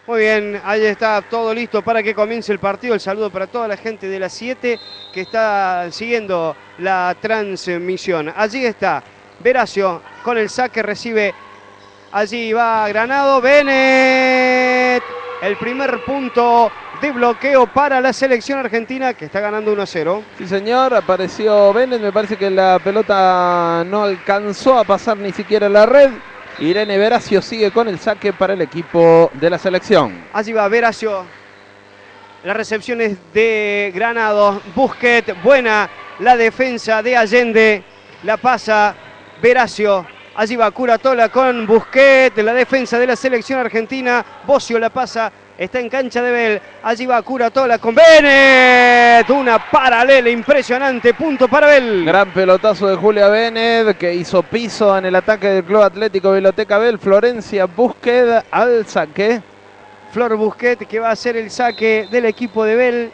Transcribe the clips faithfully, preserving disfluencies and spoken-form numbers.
Muy bien, ahí está todo listo para que comience el partido. El saludo para toda la gente de las siete que está siguiendo la transmisión. Allí está Veracio con el saque, recibe. Allí va Granado, Bennett. El primer punto de bloqueo para la selección argentina que está ganando uno a cero. Sí, señor, apareció Bennett. Me parece que la pelota no alcanzó a pasar ni siquiera la red. Irene Veracio sigue con el saque para el equipo de la selección. Allí va Veracio. La recepción es de Granado. Busquets, buena la defensa de Allende. La pasa Veracio. Allí va Curatola con Busquets. La defensa de la selección argentina. Bocio la pasa. Está en cancha de Bell. Allí va Curatola con Bennett. Una paralela impresionante. Punto para Bell. Gran pelotazo de Julia Bennett que hizo piso en el ataque del Club Atlético Biblioteca Bell. Florencia Busquets al saque. Flor Busquets que va a hacer el saque del equipo de Bell.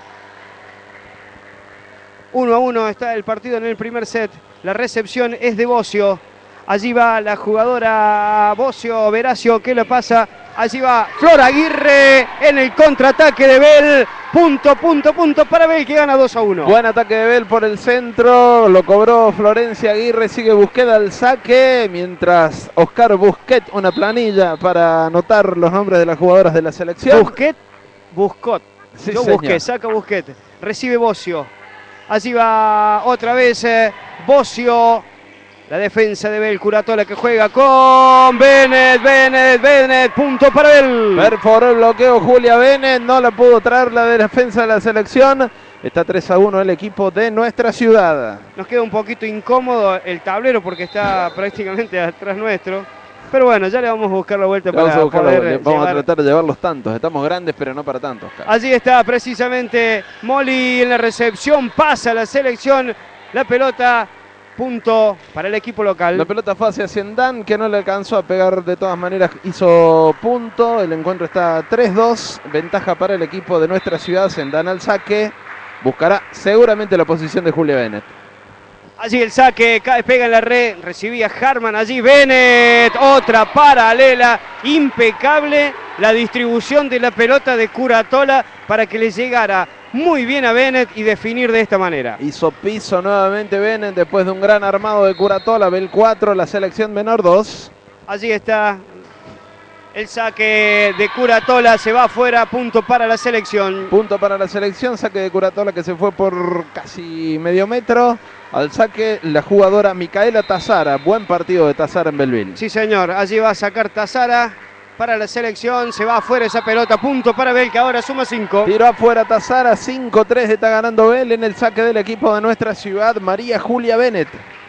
uno a uno está el partido en el primer set. La recepción es de Bocio. Allí va la jugadora Bocio, Veracio que la pasa. Allí va Flor Aguirre en el contraataque de Bell. Punto, punto, punto para Bell que gana dos a uno. Buen ataque de Bell por el centro. Lo cobró Florencia Aguirre. Sigue Busquets al saque. Mientras Oscar Busquets, una planilla para anotar los nombres de las jugadoras de la selección. Busquets, Buscot. Sí, no señor. Busquets, saca Busquets. Recibe Bocio. Allí va otra vez eh, Bocio. La defensa de Bell, Curatola que juega con Bennett, Bennett, Bennett, punto para Bell. Perforó el bloqueo Julia Bennett, no la pudo traer la defensa de la selección. Está tres a uno el equipo de nuestra ciudad. Nos queda un poquito incómodo el tablero porque está prácticamente atrás nuestro. Pero bueno, ya le vamos a buscar la vuelta para Vamos a, buscar la poder vuelta. Vamos llevar... a tratar de llevar los tantos. Estamos grandes, pero no para tantos. Cara. Allí está precisamente Molly en la recepción, pasa la selección, la pelota... Punto para el equipo local. La pelota fue hacia Sendán, que no le alcanzó a pegar, de todas maneras hizo punto. El encuentro está tres dos, ventaja para el equipo de nuestra ciudad. Sendán al saque, buscará seguramente la posición de Julia Bennett. Allí el saque, cae, pega en la red, recibía Harman, allí Bennett, otra paralela, impecable la distribución de la pelota de Curatola para que le llegara muy bien a Bennett y definir de esta manera. Hizo piso nuevamente Bennett después de un gran armado de Curatola. Bell cuatro, la selección menor dos. Allí está el saque de Curatola, se va afuera, punto para la selección. Punto para la selección, saque de Curatola que se fue por casi medio metro. Al saque la jugadora Micaela Tazara. Buen partido de Tazara en Belleville. Sí, señor, allí va a sacar Tazara. Para la selección, se va afuera esa pelota, punto para Bell que ahora suma cinco. Tiró afuera Tazara, cinco tres está ganando Bell en el saque del equipo de nuestra ciudad, María Julia Bennett.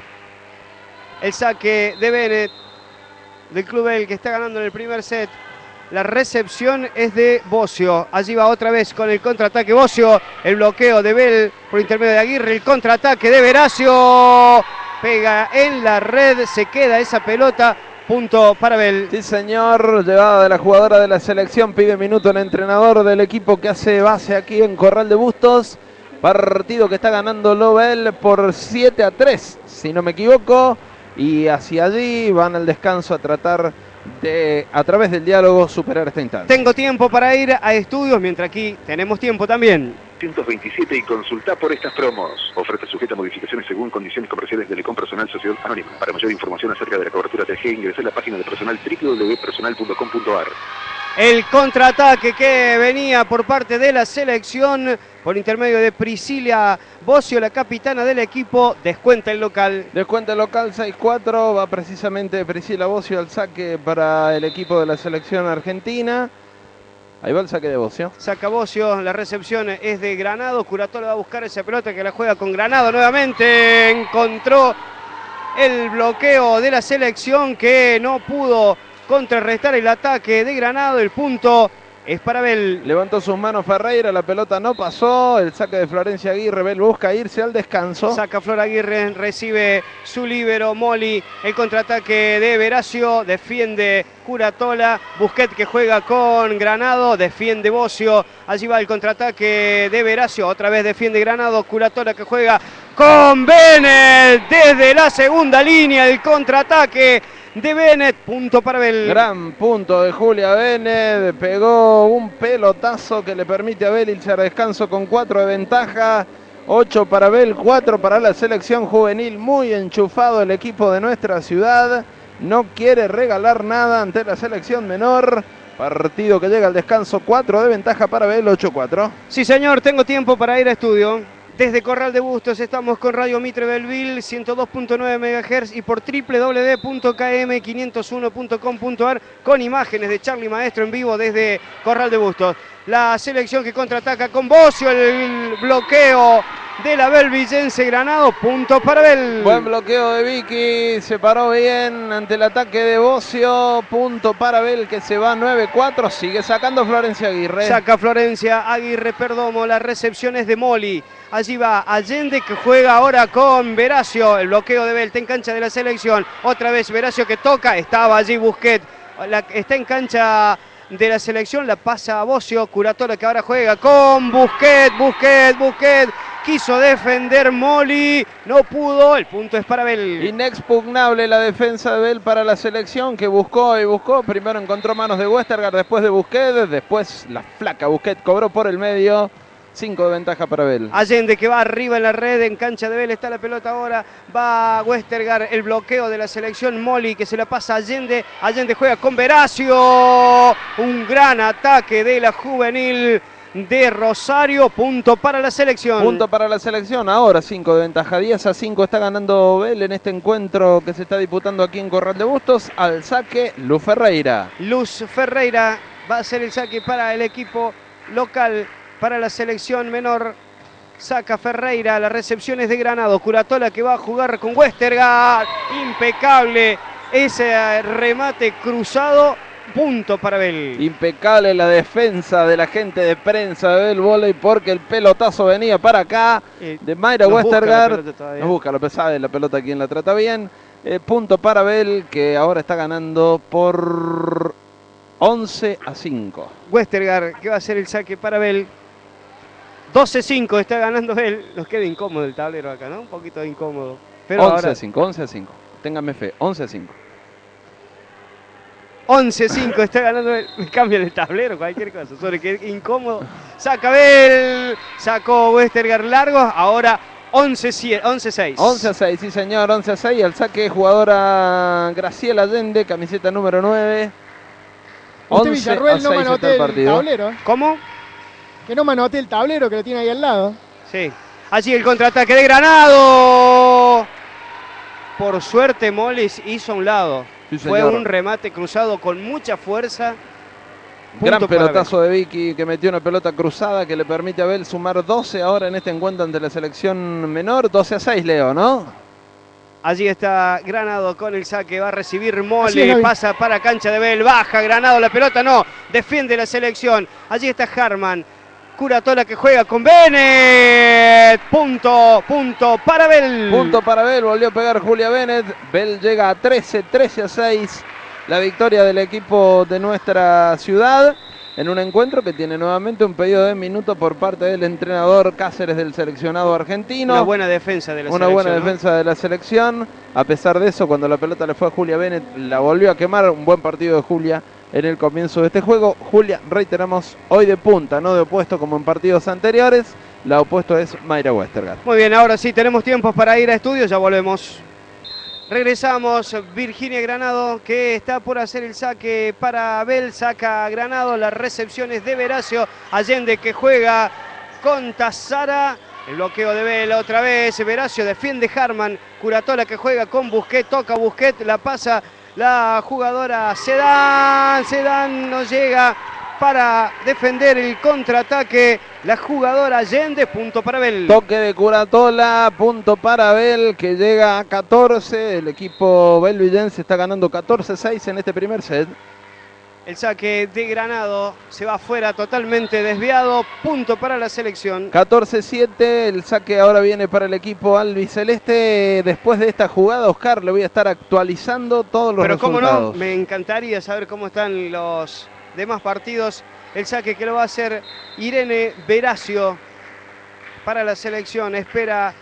El saque de Bennett del Club Bell que está ganando en el primer set. La recepción es de Bocio. Allí va otra vez con el contraataque Bocio. El bloqueo de Bell por intermedio de Aguirre. El contraataque de Veracio. Pega en la red, se queda esa pelota. Punto para Bell. Sí, señor. Llevada de la jugadora de la selección. Pide minuto el entrenador del equipo que hace base aquí en Corral de Bustos. Partido que está ganando Bell por siete a tres, si no me equivoco. Y hacia allí van al descanso a tratar de, a través del diálogo, superar esta instancia. Tengo tiempo para ir a estudios, mientras aquí tenemos tiempo también. ciento veintisiete y consulta por estas promos. Oferta sujeta a modificaciones según condiciones comerciales de Telecom Personal Sociedad Anónima. Para mayor información acerca de la cobertura T G, ingrese a la página de personal w w w punto personal punto com punto a r. El contraataque que venía por parte de la selección por intermedio de Priscila Bocio, la capitana del equipo, descuenta el local. Descuenta el local seis cuatro, va precisamente Priscila Bocio al saque para el equipo de la selección argentina. Ahí va el saque de Bocio. Saca Bocio, la recepción es de Granado. Curatola va a buscar esa pelota que la juega con Granado nuevamente. Encontró el bloqueo de la selección que no pudo contrarrestar el ataque de Granado. El punto es para Bell. Levantó sus manos Ferreira, la pelota no pasó. El saque de Florencia Aguirre. Bell busca irse al descanso. Saca Flor Aguirre, recibe su líbero Molly. El contraataque de Veracio, defiende Curatola. Busquets que juega con Granado, defiende Bocio. Allí va el contraataque de Veracio, otra vez defiende Granado. Curatola que juega con Bennett desde la segunda línea. El contraataque de Bennett. Punto para Abel. Gran punto de Julia Bennett. Pegó un pelotazo que le permite a Abel irse a descanso con cuatro de ventaja. ocho para Abel, cuatro para la selección juvenil. Muy enchufado el equipo de nuestra ciudad. No quiere regalar nada ante la selección menor. Partido que llega al descanso, cuatro de ventaja para Abel, ocho cuatro. Sí, señor, tengo tiempo para ir a estudio. Desde Corral de Bustos estamos con Radio Mitre Belville, ciento dos punto nueve megahertz y por doble u doble u doble u punto k m quinientos uno punto com punto a r con imágenes de Charly Maestro en vivo desde Corral de Bustos. La selección que contraataca con Bocio, el bloqueo de la belvillense Granado, punto para Abel. Buen bloqueo de Vicky, se paró bien ante el ataque de Bocio, punto para Abel que se va nueve cuatro, sigue sacando Florencia Aguirre. Saca Florencia Aguirre Perdomo, la recepción es de Moli. Allí va Allende que juega ahora con Veracio, el bloqueo de Abel, está en cancha de la selección. Otra vez Veracio que toca, estaba allí Busquet, la, está en cancha de la selección, la pasa a Bocio, Curatola que ahora juega con Busquet, Busquet, Busquet. Quiso defender Moli, no pudo, el punto es para Abel. Inexpugnable la defensa de Abel para la selección que buscó y buscó. Primero encontró manos de Westergaard, después de Busquet, después la flaca Busquet cobró por el medio. cinco de ventaja para Abel. Allende que va arriba en la red, en cancha de Abel está la pelota ahora. Va Westergaard, el bloqueo de la selección. Moli que se la pasa a Allende. Allende juega con Veracio. Un gran ataque de la juvenil de Rosario, punto para la selección. Punto para la selección, ahora cinco de ventaja, diez a cinco está ganando Abel en este encuentro que se está disputando aquí en Corral de Bustos. Al saque, Luz Ferreira. Luz Ferreira va a ser el saque para el equipo local, para la selección menor. Saca Ferreira, la recepción es de Granado. Curatola que va a jugar con Westergaard. Impecable ese remate cruzado. Punto para Abel. Impecable la defensa de la gente de prensa de Abel Voley porque el pelotazo venía para acá de Mayra Westergaard. Nos busca la pesada de la pelota, quien la trata bien. Eh, punto para Abel que ahora está ganando por once a cinco. Westergaard que va a hacer el saque para Abel. doce a cinco está ganando Abel. Nos queda incómodo el tablero acá, ¿no? Un poquito incómodo. Pero once ahora... a cinco, once a cinco. Ténganme fe, once a cinco. once a cinco está ganando Abel. Me cambian el tablero, cualquier cosa. Sobre que incómodo. Saca Abel. Sacó Westergaard largo. Ahora once a seis. once a seis, sí señor. once a seis. El saque jugadora Graciela Allende, camiseta número nueve. Usted Villarruel no manotea el, el tablero. ¿Cómo? Que no manotea el tablero que lo tiene ahí al lado. Sí. Allí el contraataque de Granado. Por suerte Molis hizo a un lado. Sí, fue un remate cruzado con mucha fuerza. Gran pelotazo de Vicky que metió una pelota cruzada que le permite a Abel sumar doce ahora en este encuentro ante la selección menor. doce a seis, Leo, ¿no? Allí está Granado con el saque, va a recibir Mole, pasa para cancha de Abel, baja Granado, la pelota no, defiende la selección. Allí está Harman. Curatola que juega con Bennett. Punto, punto para Abel. Punto para Abel, volvió a pegar Julia Bennett. Abel llega a trece, trece a seis. La victoria del equipo de nuestra ciudad en un encuentro que tiene nuevamente un pedido de minutos por parte del entrenador Cáceres del seleccionado argentino. Una buena defensa de la Una selección. buena ¿no? defensa de la selección. A pesar de eso, cuando la pelota le fue a Julia Bennett, la volvió a quemar. Un buen partido de Julia en el comienzo de este juego. Julia, reiteramos, hoy de punta, no de opuesto como en partidos anteriores. La opuesto es Mayra Westergaard. Muy bien, ahora sí tenemos tiempo para ir a estudios, ya volvemos. Regresamos, Virginia Granado que está por hacer el saque para Abel, saca Granado, las recepciones de Veracio, Allende que juega con Tazara, el bloqueo de Abel otra vez, Veracio defiende Harman, Curatola que juega con Busquet, toca Busquet, la pasa la jugadora Sedán, Sedán no llega para defender el contraataque. La jugadora Allende, punto para Abel. Toque de Curatola, punto para Abel, que llega a catorce. El equipo belvillense está ganando catorce a seis en este primer set. El saque de Granado se va afuera totalmente desviado. Punto para la selección. catorce a siete. El saque ahora viene para el equipo albiceleste. Después de esta jugada, Oscar, le voy a estar actualizando todos los Pero resultados. Pero cómo no, me encantaría saber cómo están los demás partidos. El saque que lo va a hacer Irene Veracio para la selección. Espera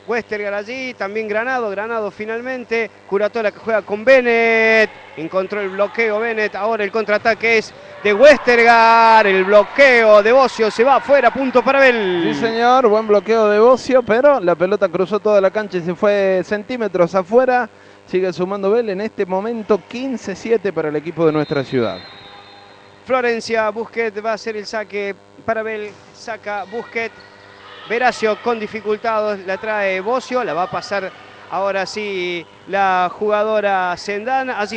Westergaard allí, también Granado, Granado finalmente, Curatola que juega con Bennett, encontró el bloqueo Bennett, ahora el contraataque es de Westergaard, el bloqueo de Bocio se va afuera, punto para Bell. Sí señor, buen bloqueo de Bocio, pero la pelota cruzó toda la cancha y se fue centímetros afuera, sigue sumando Bell en este momento quince siete para el equipo de nuestra ciudad. Florencia, Busquets va a hacer el saque para Bell, saca Busquets. Veracio con dificultades la trae Bocio, la va a pasar ahora sí la jugadora Sendán. Allí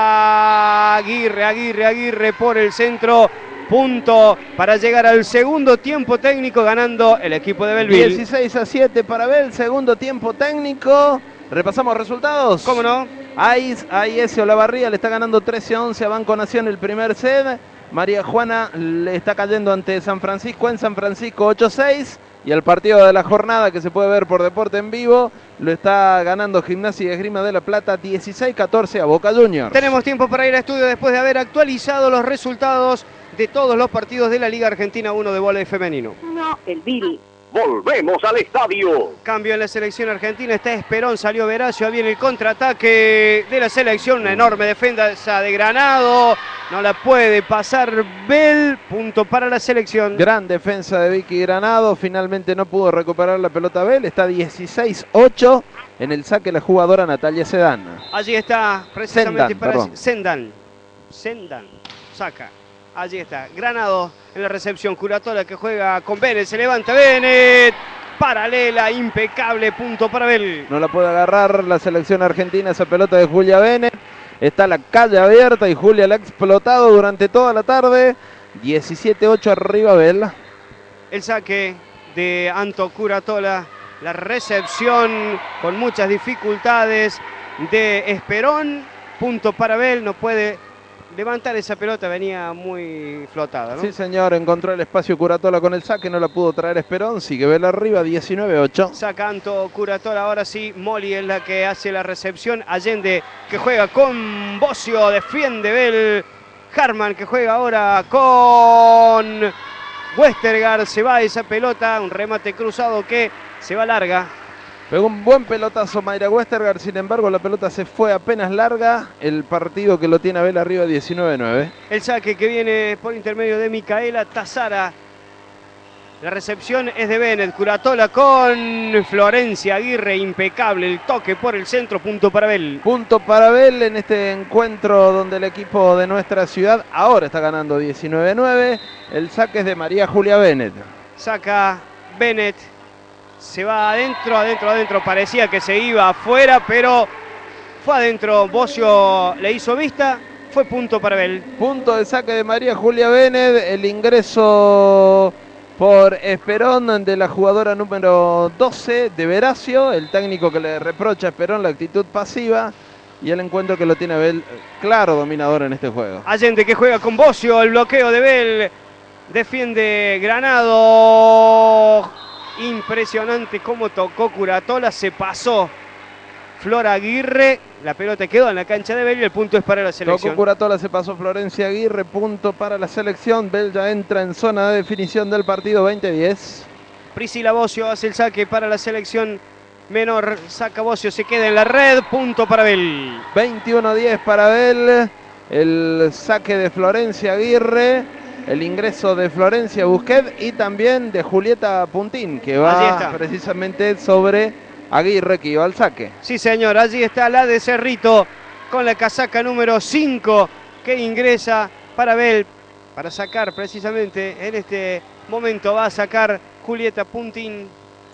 está Aguirre, Aguirre, Aguirre por el centro. Punto para llegar al segundo tiempo técnico ganando el equipo de Bellville. dieciséis a siete para Bell, segundo tiempo técnico. Repasamos resultados. ¿Cómo no? A I S Olavarría le está ganando trece a once a Banco Nación el primer set. María Juana le está cayendo ante San Francisco en San Francisco ocho a seis. Y el partido de la jornada que se puede ver por Deporte en Vivo lo está ganando Gimnasia y Esgrima de la Plata dieciséis a catorce a Boca Juniors. Tenemos tiempo para ir a estudio después de haber actualizado los resultados de todos los partidos de la Liga Argentina uno de vóley femenino. No, el Bill. Volvemos al estadio. Cambio en la selección argentina, está Esperón, salió Veracio, viene el contraataque de la selección, una enorme defensa de Granado, no la puede pasar Bell, punto para la selección. Gran defensa de Vicky Granado, finalmente no pudo recuperar la pelota Bell, está dieciséis ocho en el saque la jugadora Natalia Sedán. Allí está, precisamente Sendan, para perdón. Sendan, Sendan, saca. Allí está, Granado en la recepción, Curatola que juega con Bennett, se levanta Bennett, paralela, impecable, punto para Bell. No la puede agarrar la selección argentina esa pelota de Julia Bennett, está la calle abierta y Julia la ha explotado durante toda la tarde, diecisiete ocho arriba Bell. El saque de Anto Curatola, la recepción con muchas dificultades de Esperón, punto para Bell, no puede levantar esa pelota, venía muy flotada, ¿no? Sí señor, encontró el espacio Curatola con el saque, no la pudo traer Esperón, sigue Bell arriba, diecinueve ocho. Saca Anto Curatola, ahora sí, Molly es la que hace la recepción, Allende que juega con Bocio, defiende Bell, Harman que juega ahora con Westergaard, se va esa pelota, un remate cruzado que se va larga. Pegó un buen pelotazo Mayra Westergaard, sin embargo la pelota se fue apenas larga, el partido que lo tiene a Bell arriba diecinueve nueve. El saque que viene por intermedio de Micaela Tazara. La recepción es de Bennett, Curatola con Florencia Aguirre, impecable el toque por el centro, punto para Bell. Punto para Bell en este encuentro donde el equipo de nuestra ciudad ahora está ganando diecinueve nueve. El saque es de María Julia Bennett. Saca Bennett. Se va adentro, adentro, adentro. Parecía que se iba afuera, pero fue adentro. Bocio le hizo vista. Fue punto para Bell. Punto de saque de María Julia Bennett. El ingreso por Esperón de la jugadora número doce de Veracio. El técnico que le reprocha a Esperón la actitud pasiva. Y el encuentro que lo tiene Bell claro dominador en este juego. Allende que juega con Bocio. El bloqueo de Bell. Defiende Granado. Impresionante cómo tocó Curatola, se pasó Flor Aguirre, la pelota quedó en la cancha de Bell y el punto es para la selección. Tocó Curatola, se pasó Florencia Aguirre, punto para la selección. Bell ya entra en zona de definición del partido veinte diez. Priscila Bocio hace el saque para la selección menor, saca Bocio, se queda en la red, punto para Bell. veintiuno diez para Bell, el saque de Florencia Aguirre. El ingreso de Florencia Busquets y también de Julieta Puntín, que va precisamente sobre Aguirre, que iba al saque. Sí, señor, allí está la de Cerrito con la casaca número cinco que ingresa para Bell, para sacar precisamente en este momento va a sacar Julieta Puntín.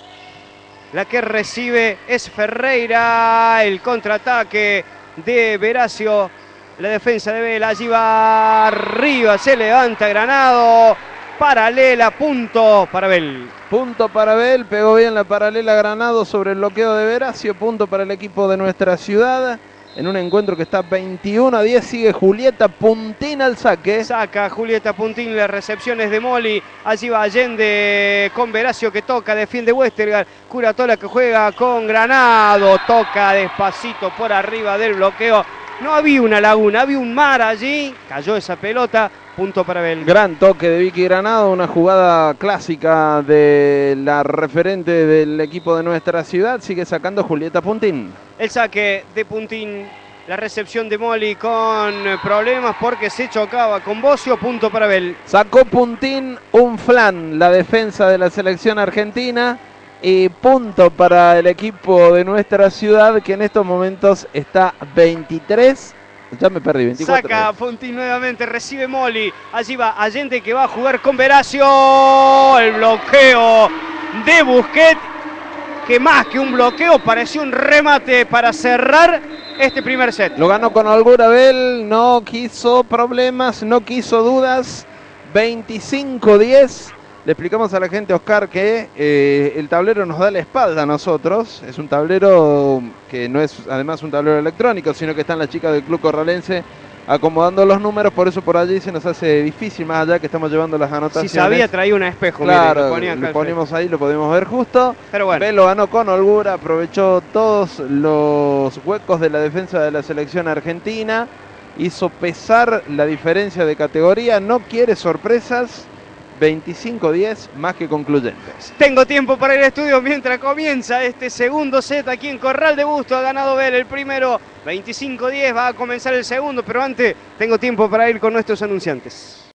La que recibe es Ferreira, el contraataque de Veracio. La defensa de Bell, allí va arriba, se levanta Granado, paralela, punto para Bell. Punto para Bell, pegó bien la paralela Granado sobre el bloqueo de Veracio, punto para el equipo de nuestra ciudad. En un encuentro que está veintiuno a diez, sigue Julieta Puntín al saque. Saca Julieta Puntín, las recepciones de Molly, allí va Allende con Veracio que toca, defiende Westergaard, Curatola que juega con Granado, toca despacito por arriba del bloqueo. No había una laguna, había un mar allí, cayó esa pelota, punto para Bel. Gran toque de Vicky Granado, una jugada clásica de la referente del equipo de nuestra ciudad. Sigue sacando Julieta Puntín. El saque de Puntín, la recepción de Moli con problemas porque se chocaba con Bocio, punto para Bel. Sacó Puntín un flan, la defensa de la selección argentina. Y punto para el equipo de nuestra ciudad, que en estos momentos está veintitrés. Ya me perdí, veinticuatro. Saca Puntín nuevamente, recibe Moli. Allí va Allende que va a jugar con Veracio. El bloqueo de Busquet, que más que un bloqueo pareció un remate para cerrar este primer set. Lo ganó con holgura Bel, no quiso problemas, no quiso dudas. veinticinco diez. Le explicamos a la gente, Oscar, que eh, el tablero nos da la espalda a nosotros. Es un tablero que no es además un tablero electrónico, sino que están las chicas del Club Corralense acomodando los números. Por eso por allí se nos hace difícil, más allá que estamos llevando las anotaciones. Si sabía, traía un espejo. Claro, mire, lo, lo ponemos ahí, lo podemos ver justo. Pero bueno. Bel lo ganó con holgura, aprovechó todos los huecos de la defensa de la selección argentina. Hizo pesar la diferencia de categoría, no quiere sorpresas. veinticinco diez, más que concluyentes. Tengo tiempo para ir al estudio mientras comienza este segundo set aquí en Corral de Bustos. Ha ganado Bel el primero, veinticinco diez, va a comenzar el segundo, pero antes tengo tiempo para ir con nuestros anunciantes.